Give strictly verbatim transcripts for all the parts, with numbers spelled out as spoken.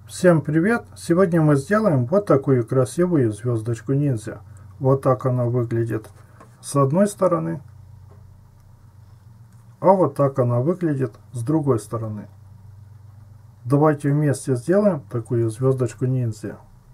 Всем привет! Сегодня мы сделаем вот такую красивую звездочку ниндзя. Вот так она выглядит с одной стороны, а вот так она выглядит с другой стороны. Давайте вместе сделаем такую звездочку ниндзя.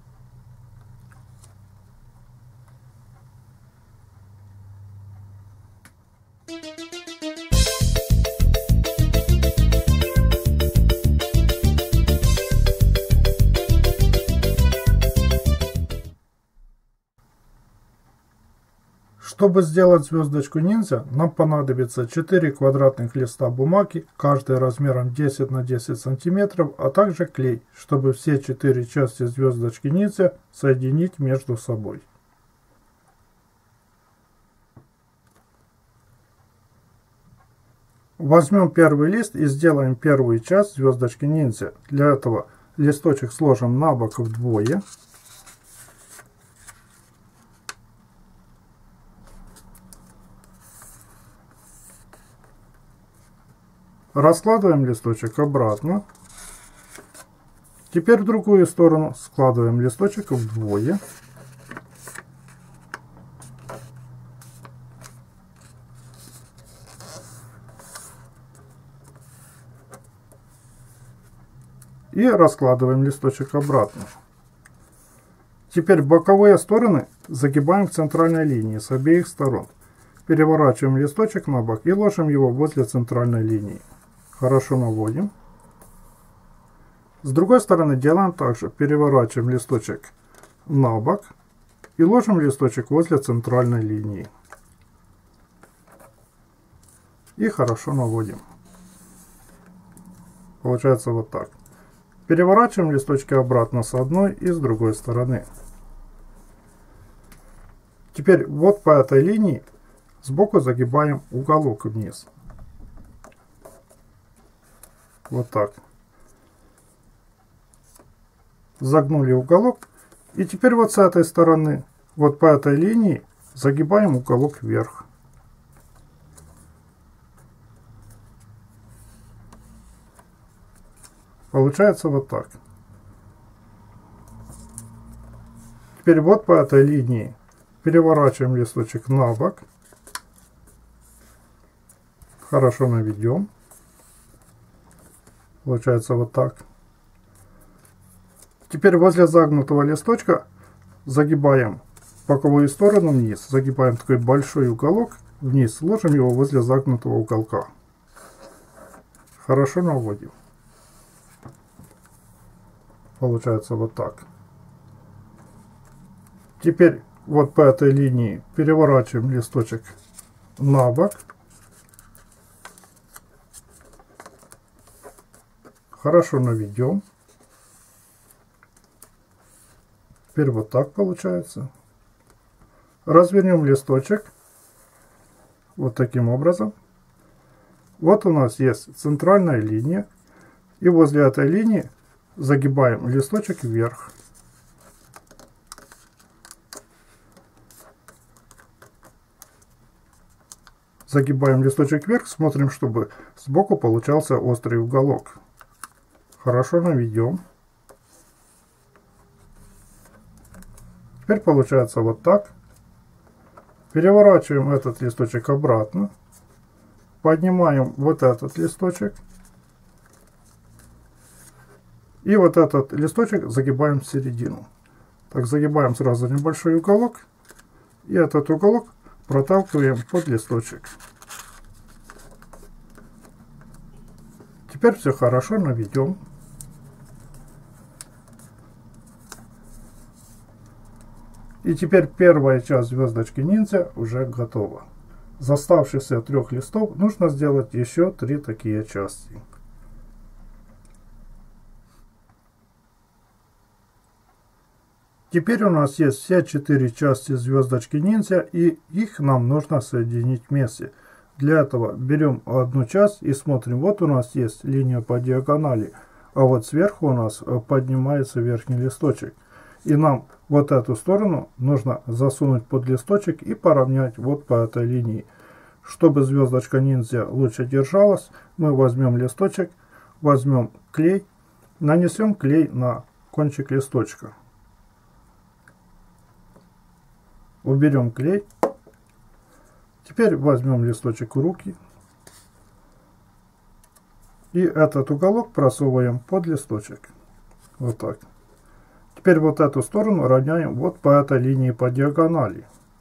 Чтобы сделать звездочку ниндзя, нам понадобится четыре квадратных листа бумаги, каждый размером десять на десять сантиметров, а также клей, чтобы все четыре части звездочки ниндзя соединить между собой. Возьмем первый лист и сделаем первую часть звездочки ниндзя. Для этого листочек сложим на бок вдвое. Раскладываем листочек обратно. Теперь в другую сторону складываем листочек вдвое. И раскладываем листочек обратно. Теперь боковые стороны загибаем к центральной линии с обеих сторон. Переворачиваем листочек на бок и ложим его возле центральной линии. Хорошо наводим. С другой стороны делаем так же. Переворачиваем листочек на бок и ложим листочек возле центральной линии. И хорошо наводим. Получается вот так. Переворачиваем листочки обратно с одной и с другой стороны. Теперь вот по этой линии сбоку загибаем уголок вниз. Вот так. Загнули уголок. И теперь вот с этой стороны, вот по этой линии, загибаем уголок вверх. Получается вот так. Теперь вот по этой линии переворачиваем листочек на бок. Хорошо наведем. Получается вот так. Теперь возле загнутого листочка загибаем боковую сторону вниз. Загибаем такой большой уголок вниз. Ложим его возле загнутого уголка. Хорошо наводим. Получается вот так. Теперь вот по этой линии переворачиваем листочек на бок. Хорошо наведем. Теперь вот так получается. Развернем листочек. Вот таким образом. Вот у нас есть центральная линия. И возле этой линии загибаем листочек вверх. Загибаем листочек вверх. Смотрим, чтобы сбоку получался острый уголок. Хорошо наведем. Теперь получается вот так. Переворачиваем этот листочек обратно. Поднимаем вот этот листочек. И вот этот листочек загибаем в середину. Так, загибаем сразу небольшой уголок. И этот уголок проталкиваем под листочек. Теперь все хорошо наведем. И теперь первая часть звездочки ниндзя уже готова. Из оставшихся трех листов нужно сделать еще три такие части. Теперь у нас есть все четыре части звездочки ниндзя, и их нам нужно соединить вместе. Для этого берем одну часть и смотрим. Вот у нас есть линия по диагонали, а вот сверху у нас поднимается верхний листочек. И нам вот эту сторону нужно засунуть под листочек и поравнять вот по этой линии. Чтобы звездочка ниндзя лучше держалась, мы возьмем листочек, возьмем клей нанесем клей на кончик листочка. Уберем клей. Теперь возьмем листочек в руки. И этот уголок просовываем под листочек. Вот так. Теперь вот эту сторону равняем вот по этой линии по диагонали.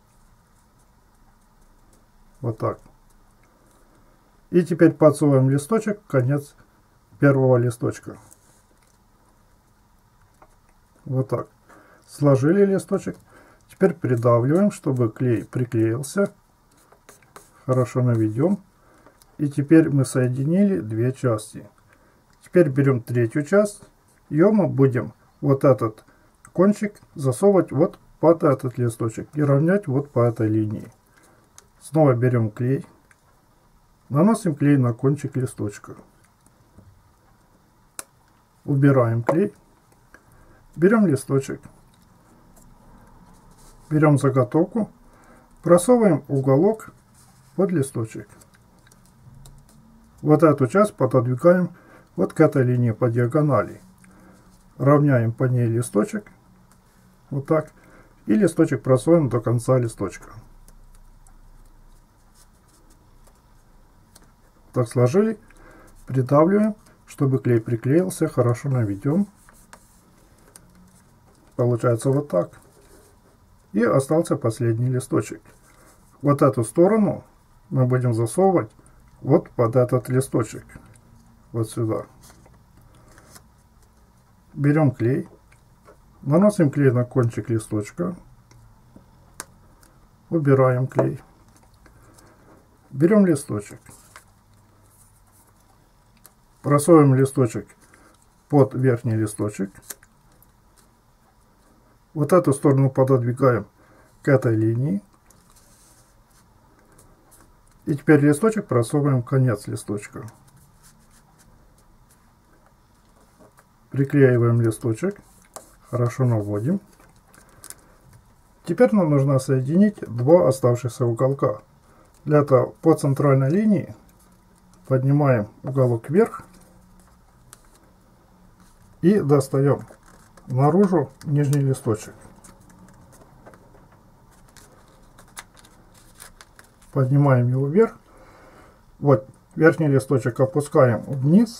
Вот так. И теперь подсовываем листочек в конец первого листочка. Вот так. Сложили листочек. Теперь придавливаем, чтобы клей приклеился. Хорошо наведем. И теперь мы соединили две части. Теперь берем третью часть. Ее мы будем вот этот кончик засовывать вот под этот листочек и равнять вот по этой линии. Снова берем клей. Наносим клей на кончик листочка. Убираем клей. Берем листочек. Берем заготовку. Просовываем уголок под листочек. Вот эту часть пододвигаем вот к этой линии по диагонали. Равняем по ней листочек. Вот так. И листочек просовываем до конца листочка. Так сложили. Придавливаем, чтобы клей приклеился. Хорошо наведем. Получается вот так. И остался последний листочек. Вот эту сторону мы будем засовывать вот под этот листочек. Вот сюда. Берем клей. Наносим клей на кончик листочка. Убираем клей. Берем листочек. Просовываем листочек под верхний листочек. Вот эту сторону пододвигаем к этой линии. И теперь листочек просовываем в конец листочка. Приклеиваем листочек. Хорошо наводим. Теперь нам нужно соединить два оставшихся уголка. Для этого по центральной линии поднимаем уголок вверх и достаем наружу нижний листочек. Поднимаем его вверх. Вот верхний листочек опускаем вниз.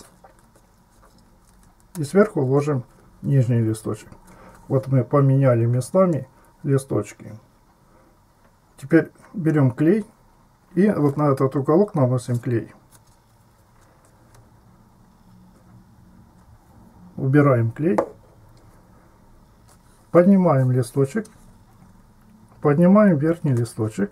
И сверху ложим нижний листочек. Вот мы поменяли местами листочки. Теперь берем клей. И вот на этот уголок наносим клей. Убираем клей. Поднимаем листочек. Поднимаем верхний листочек.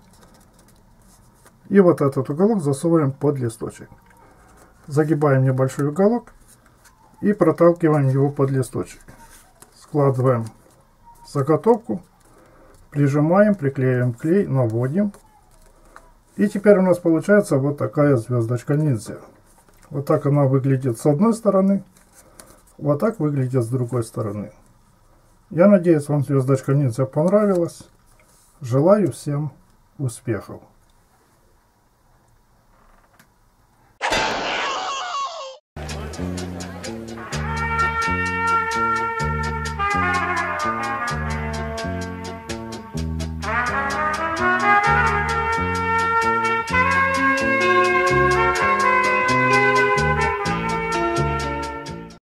И вот этот уголок засовываем под листочек. Загибаем небольшой уголок. И проталкиваем его под листочек. Складываем заготовку. Прижимаем, приклеиваем клей, наводим. И теперь у нас получается вот такая звездочка ниндзя. Вот так она выглядит с одной стороны. Вот так выглядит с другой стороны. Я надеюсь, вам звездочка ниндзя понравилась. Желаю всем успехов.